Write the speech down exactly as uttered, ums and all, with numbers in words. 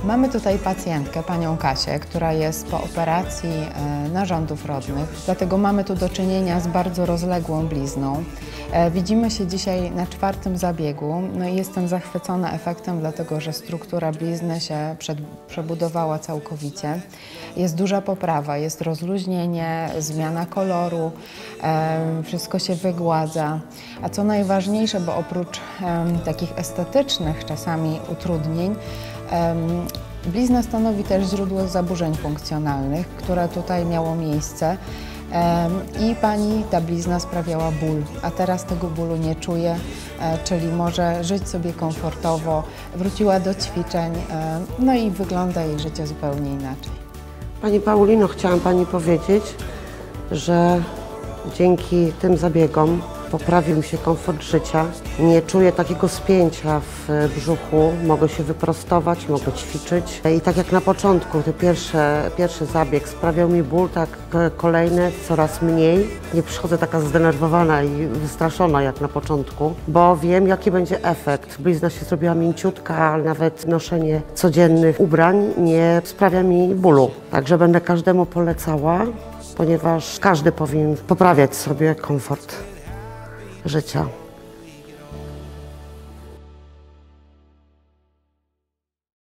Mamy tutaj pacjentkę, panią Kasię, która jest po operacji narządów rodnych, dlatego mamy tu do czynienia z bardzo rozległą blizną. Widzimy się dzisiaj na czwartym zabiegu, no i jestem zachwycona efektem, dlatego że struktura blizny się przed, przebudowała całkowicie. Jest duża poprawa, jest rozluźnienie, zmiana koloru, e, wszystko się wygładza. A co najważniejsze, bo oprócz e, takich estetycznych czasami utrudnień, e, blizna stanowi też źródło zaburzeń funkcjonalnych, które tutaj miało miejsce. I pani ta blizna sprawiała ból, a teraz tego bólu nie czuje, czyli może żyć sobie komfortowo, wróciła do ćwiczeń, no i wygląda jej życie zupełnie inaczej. Pani Paulino, chciałam Pani powiedzieć, że dzięki tym zabiegom poprawił mi się komfort życia. Nie czuję takiego spięcia w brzuchu, mogę się wyprostować, mogę ćwiczyć. I tak jak na początku, ten pierwszy, pierwszy zabieg sprawiał mi ból, tak kolejne coraz mniej. Nie przychodzę taka zdenerwowana i wystraszona jak na początku, bo wiem, jaki będzie efekt. Blizna się zrobiła mięciutka, ale nawet noszenie codziennych ubrań nie sprawia mi bólu. Także będę każdemu polecała, ponieważ każdy powinien poprawiać sobie komfort życia.